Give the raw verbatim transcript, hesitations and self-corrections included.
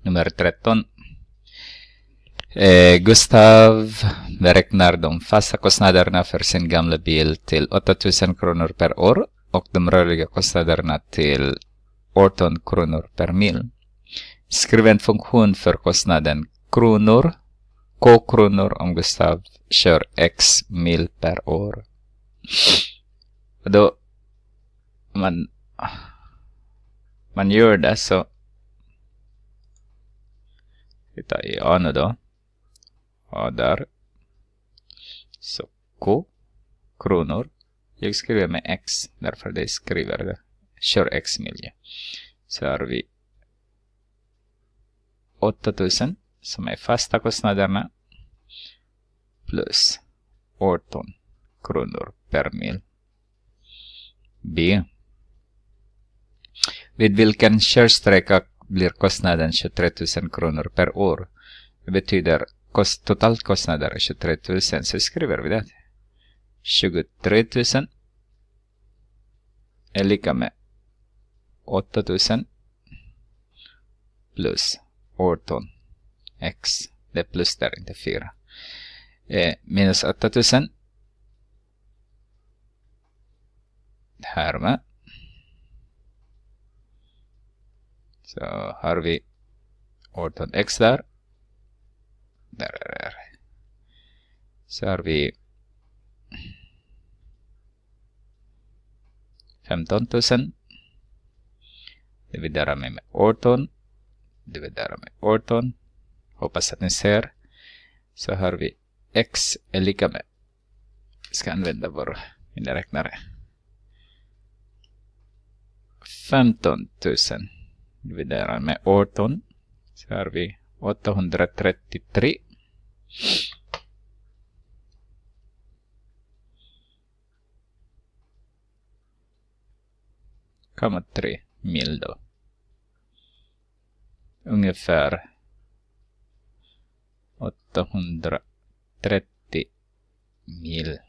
Nummer tretton. Eh, Gustav beräknar de fasta kostnaderna för sin gamla bil till åtta tusen kronor per år och de rörliga kostnaderna till arton kronor per mil. Skriv en funktion för kostnaden kronor, k-kronor om Gustav kör x mil per år. Och då man, man gör det så titta i A nu då. A där. Så K kronor. Jag skriver med X därför det skriver det. Kör X mil. Så har vi åtta tusen som är fasta kostnaderna plus arton kronor per mil. B. Vid vilken körsträcka blir kostnaden tjugotre tusen kronor per år? Det betyder kost, totalkostnader är tjugotre tusen, så skriver vi det. tjugotre tusen är lika med åtta tusen plus arton x. Det är plus där, inte fyra. Eh, minus åtta tusen. Här med. Så har vi arton x där. Där är det. Så har vi femton tusen. Dividerar med, med arton. Dividerar med arton. Hoppas att ni ser. Så har vi x är lika med. Vi ska använda vår miniräknare. femton tusen. Dividerar med arton. Så har vi åttahundratrettiotre. komma tre mil då. Ungefär åttahundratrettio mil.